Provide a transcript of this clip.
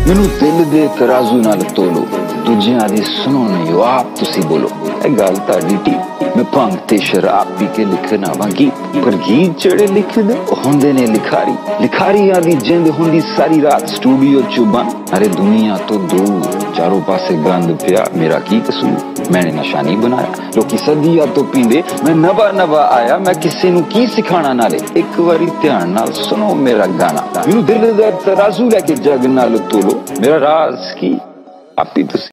मैनू दिल दे तराजू नाल तोलो, दूजियां दी सुनो नहीं आप तुसी बोलो। ए गल ताड़ी ठीक, मैं भंग ते शराब पी के लिखना वा गीत, पर गीत जेड़े लिखदे होंदे ने लिखारी। लिखारियां दी जिंद होंदी सारी रात स्टूडियो च बंद। अरे दुनिया तो दूर चारों पासे गंद पिया, मेरा की कसूर, मैंने नशा नहीं बनाया। लोकी सदिया तो पींदे, मैं नवा नवा आया, मैं किसी नू की सिखाना। नाले एक बारी ध्यान नाल सुनो मेरा गाना, मैनू दिल दा तराजू लैके जग नाल तोलो, मेरा राज की आप ही तुसी।